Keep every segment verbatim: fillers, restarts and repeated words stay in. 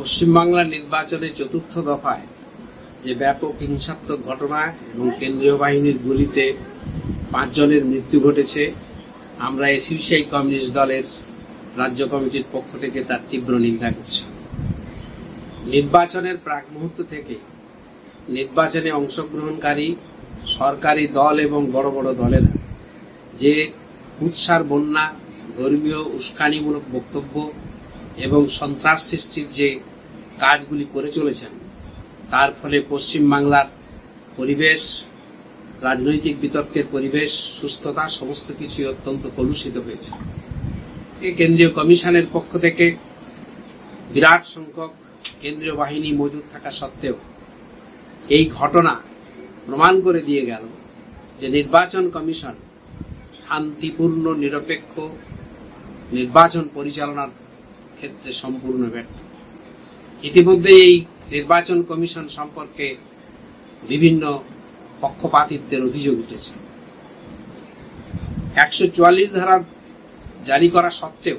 পশ্চিমবাংলার নির্বাচনের চতুর্থ দফায় যে ব্যাপক হিংসাত্মক ঘটনা এবং কেন্দ্রীয় বাহিনীর গুলিতে পাঁচজনের মৃত্যু ঘটেছে, আমরা এসইউসিআই কমিউনিস্ট দলের রাজ্য কমিটির পক্ষ থেকে তার তীব্র নিন্দা করছি। নির্বাচনের প্রাক মুহূর্ত থেকে নির্বাচনে অংশগ্রহণকারী সরকারি দল এবং বড় বড় দলেরা যে উৎসার বন্যা, ধর্মীয় উস্কানিমূলক বক্তব্য এবং সন্ত্রাস সৃষ্টির যে কাজগুলি করে চলেছেন, তার ফলে পশ্চিমবাংলার পরিবেশ, রাজনৈতিক বিতর্কের পরিবেশ, সুস্থতা সমস্ত কিছু অত্যন্ত কলুষিত হয়েছে। এই কেন্দ্রীয় কমিশনের পক্ষ থেকে বিরাট সংখ্যক কেন্দ্রীয় বাহিনী মজুদ থাকা সত্ত্বেও এই ঘটনা প্রমাণ করে দিয়ে গেল যে নির্বাচন কমিশন শান্তিপূর্ণ নিরপেক্ষ নির্বাচন পরিচালনার ক্ষেত্রে সম্পূর্ণ ব্যর্থ। ইতিমধ্যে এই নির্বাচন কমিশন সম্পর্কে বিভিন্ন পক্ষপাতিত্বের অভিযোগ উঠেছে। একশো চুয়াল্লিশ ধারা জারি করা সত্ত্বেও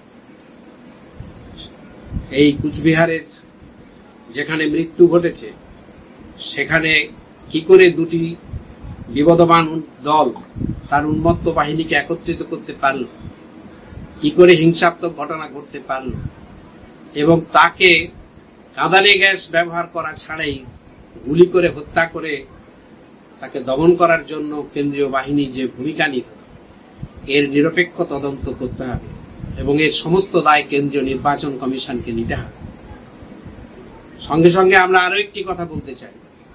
এই কুচবিহারের যেখানে মৃত্যু ঘটেছে সেখানে কি করে দুটি বিবদমান দল তার উন্মত্ত বাহিনীকে একত্রিত করতে পারল, কি করে হিংসাত্মক ঘটনা ঘটতে পারল এবং তাকে কাঁদানে গ্যাস ব্যবহার করা ছাড়াই গুলি করে হত্যা করে তাকে দমন করার জন্য কেন্দ্রীয় বাহিনী যে ভূমিকা নিল, এর নিরপেক্ষ তদন্ত করতে হবে এবং এর সমস্ত দায় কেন্দ্রীয় নির্বাচন কমিশনকে নিতে হবে। সঙ্গে সঙ্গে আমরা আরো একটি কথা বলতে চাই,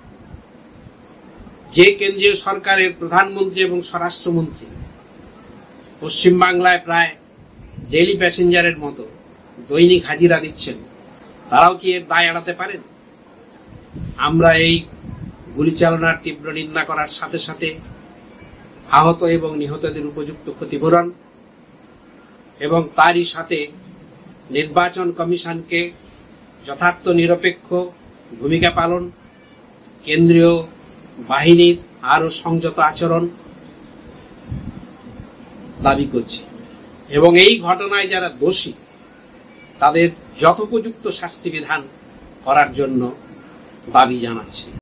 যে কেন্দ্রীয় সরকারের প্রধানমন্ত্রী এবং স্বরাষ্ট্রমন্ত্রী পশ্চিমবাংলায় প্রায় ডেইলি প্যাসেঞ্জারের মতো দৈনিক হাজিরা দিচ্ছেন, তারাও কি এর দায় এড়াতে পারেন? আমরা এই গুলি চালনার তীব্র নিন্দা করার সাথে সাথে আহত এবং নিহতদের উপযুক্ত ক্ষতিপূরণ এবং তারই সাথে নির্বাচন কমিশনকে যথার্থ নিরপেক্ষ ভূমিকা পালন, কেন্দ্রীয় বাহিনীর আরো সংযত আচরণ দাবি করছি এবং এই ঘটনায় যারা দোষী তাদের যথোপযুক্ত শাস্তি বিধান করার জন্য দাবি জানাচ্ছি।